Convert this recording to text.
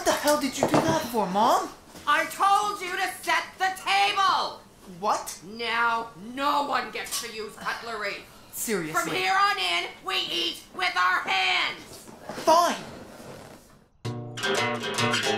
What the hell did you do that for, Mom? I told you to set the table! What? Now, no one gets to use cutlery. Seriously? From here on in, we eat with our hands! Fine.